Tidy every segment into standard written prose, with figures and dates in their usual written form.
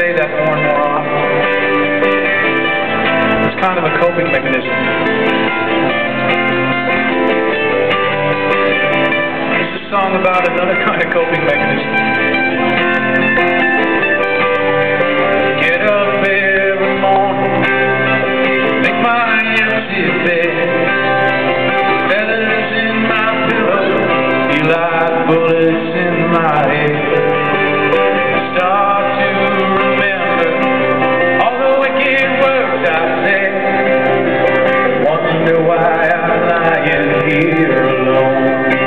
say that more and more often. It's kind of a coping mechanism. It's a song about another kind of coping mechanism. Get up every morning, make my empty bed, feathers in my pillow, feel like bullets in my head. Start to remember all the wicked words I said. Wonder why I'm lying here alone.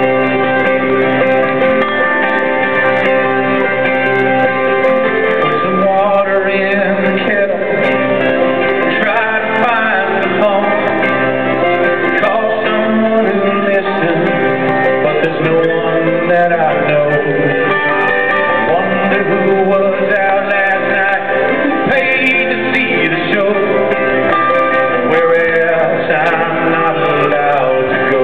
Put some water in the kettle, try to find the phone, call someone who'll listen, but there's no one that I know. Who was out last night, paid to see the show, where else I'm not allowed to go.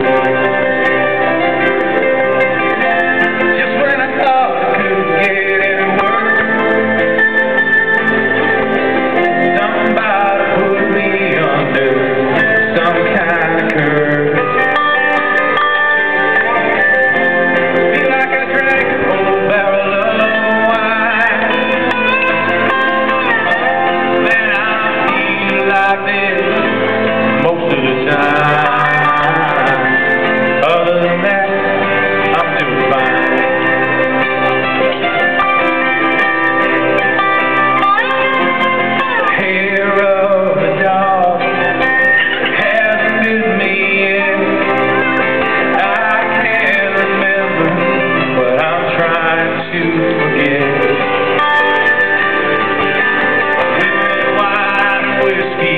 Just when I thought I couldn't get any worse, somebody put me under some kind of curse. Feel like I drank a whole barrel of most of the time. Other than that, I'm doing fine. The hair of the dog hasn't bit me yet. I can't remember what I'm trying to forget. Wine, whiskey,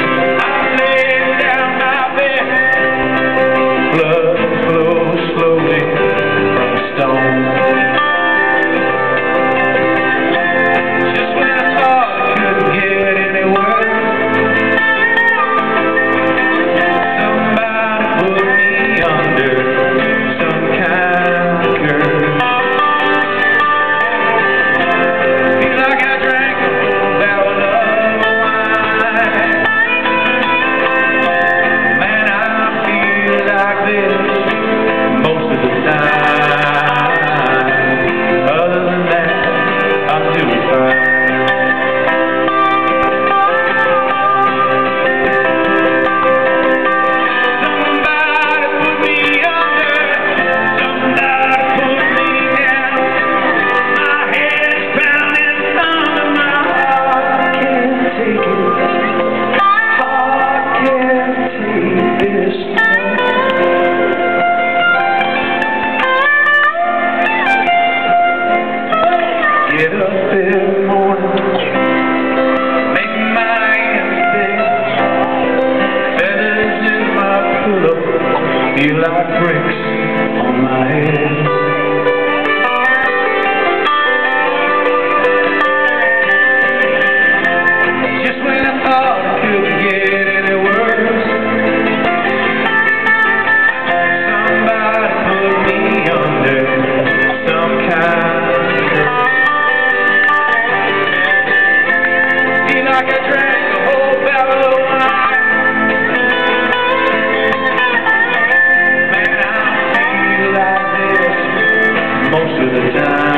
get up every morning, make my ends big, feathers in my pillow, feel like bricks on my head. Just when I thought I couldn't get any worse, somebody put me under some kind. Like I drank a whole barrel of wine. Man, I feel like this most of the time.